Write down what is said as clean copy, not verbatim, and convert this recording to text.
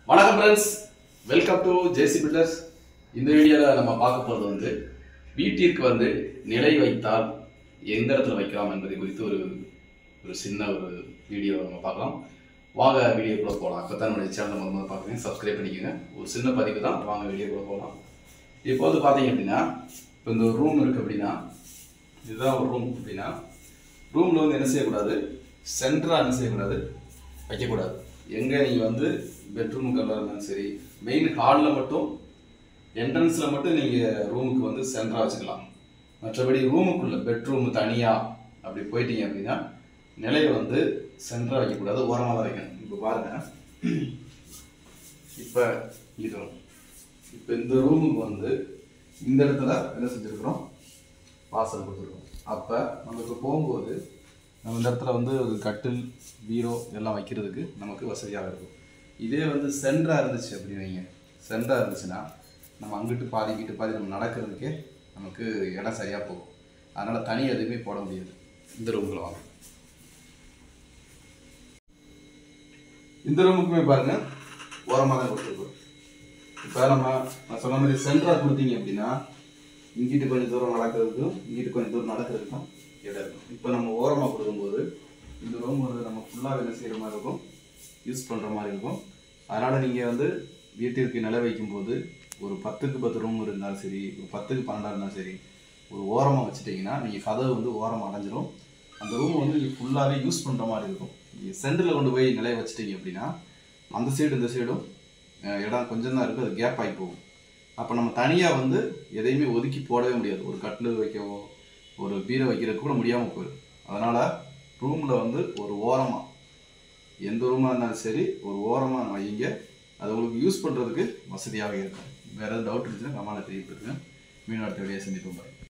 வணக்கம் friends, welcome to JC Builders. இந்த வீடியோவில் நம்ம பார்க்க போகிறது வீட்டிற்கு நிலை வைத்தால் எந்த இடத்துல வைக்கலாம் என்பதை குறித்து ஒரு சின்ன வீடியோ நம்ம பார்க்கலாம். வாங்க வீடியோக்குள்ளே போகலாம். இப்போ தான் நம்மளுடைய சேனலை முதல்ல பார்க்குறீங்க, சப்ஸ்கிரைப் பண்ணிக்கோங்க. ஒரு சின்ன பதிவு தான், வாங்க வீடியோக்குள்ளே போகலாம். இப்போ பார்த்தீங்க அப்படின்னா, இப்போ இந்த ஒரு ரூம் இருக்குது அப்படின்னா, இதுதான் ஒரு ரூம் அப்படின்னா, ரூமில் என்ன செய்யக்கூடாது, சென்டராக என்ன செய்யக்கூடாது, வைக்கக்கூடாது. எங்கே நீங்கள் பெட்ரூமுக்கெல்லாம் இருந்தாலும் சரி, மெயின் ஹாலில் மட்டும் என்ட்ரன்ஸில் மட்டும் நீங்கள் ரூமுக்கு சென்டராக வச்சுக்கலாம். மற்றபடி ரூமுக்குள்ளே பெட்ரூமு தனியாக அப்படி போயிட்டீங்க அப்படின்னா நிலையை சென்டராக வைக்கக்கூடாது, ஓரமாக தான் வைக்கணும். இப்போ பாருங்கள், இப்போ இது இப்போ இந்த ரூமுக்கு இந்த இடத்துல என்ன செஞ்சுருக்குறோம், வாசல் கொடுத்துருக்கோம். அப்போ நமக்கு போகும்போது நம்ம இந்த இடத்துல ஒரு கட்டில், பீரோ எல்லாம் வைக்கிறதுக்கு நமக்கு வசதியாக இருக்கும். இதே சென்டராக இருந்துச்சு அப்படின்னு வைங்க, சென்டராக இருந்துச்சுன்னா நம்ம அங்கிட்டு பாதி இங்கிட்டு பாதி நம்ம நடக்கிறதுக்கே நமக்கு இடம் சரியாக போகும். அதனால் தனி எதுவுமே போட முடியாது. இந்த ரூமில் வாங்க, இந்த ரூமுக்குமே பாருங்கள் ஓரமாக தான் கொடுத்துருக்கோம். இப்போ நான் சொன்ன மாதிரி சென்டராக கொடுத்தீங்க அப்படின்னா இங்கிட்டு கொஞ்சம் தூரம் நடக்கிறதுக்கும் இங்கிட்டு கொஞ்சம் தூரம் நடக்கிறதுக்கும் இடம் இருக்கும். இப்போ நம்ம ஓரமாக கொடுக்கும்போது இந்த ரூம் நம்ம ஃபுல்லாக என்ன செய்கிற மாதிரி இருக்கும், யூஸ் பண்ணுற மாதிரி இருக்கும். அதனால் நீங்கள் வீட்டிற்கு நிலை வைக்கும்போது ஒரு 10க்கு 10 ரூம் இருந்தாலும் சரி, ஒரு 10க்கு 12 இருந்தாலும் சரி, ஒரு ஓரமாக வச்சுட்டிங்கன்னா நீங்கள் கதவு ஓரமாக அடைஞ்சிரும். அந்த ரூம் நீங்கள் ஃபுல்லாகவே யூஸ் பண்ணுற மாதிரி இருக்கும். நீங்கள் சென்டரில் கொண்டு போய் நிலைய வச்சுட்டிங்க அப்படின்னா அந்த சைடு இந்த சைடும் இடம் கொஞ்சம் தான் இருக்குது, அது கேப் ஆகி போகும். அப்போ நம்ம தனியாக எதையுமே ஒதுக்கி போடவே முடியாது. ஒரு கட்டில் வைக்கவோ ஒரு பீரோ வைக்கிறதுக்கு கூட முடியாமல் போயிடும். அதனால் ரூமில் ஒரு ஓரமாக, எந்த ரூமாக இருந்தாலும் சரி ஒரு ஓரமாக வைங்க. அது உங்களுக்கு யூஸ் பண்ணுறதுக்கு வசதியாக இருக்கும். வேறு ஏதாவது டவுட் இருந்துச்சுன்னா கமெண்ட்டில் தெரியப்படுத்துங்க. மீண்டும் அடுத்த வீடியோ சந்திப்போம்.